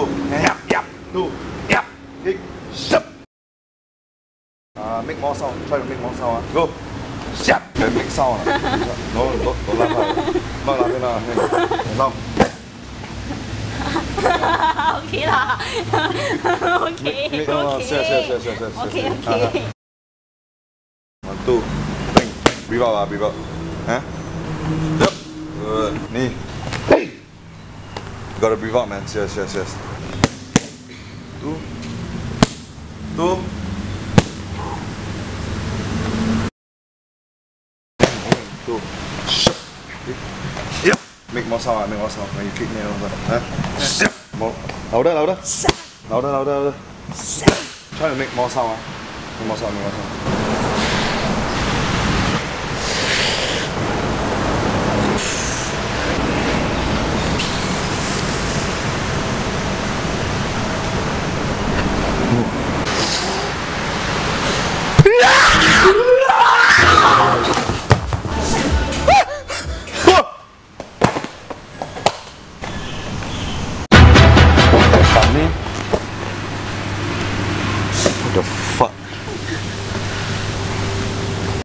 Go. Yap, yap. 2, yap. Kick. Shut. Make more sound. Try to make more sound. Go. Shut. Make sound. No, don't laugh. Not laughing now. No. Okay lah. Okay. Okay. Okay. 1, 2, 3. Breathe out. Breathe out. Huh? Yep. Good. Knee. Hey. You gotta breathe out, man. Yes. 2. 2. Yep. Make more sound. When you kick me over. Huh? Yep. More. Louder. Try to make more sound. Make more sound. What the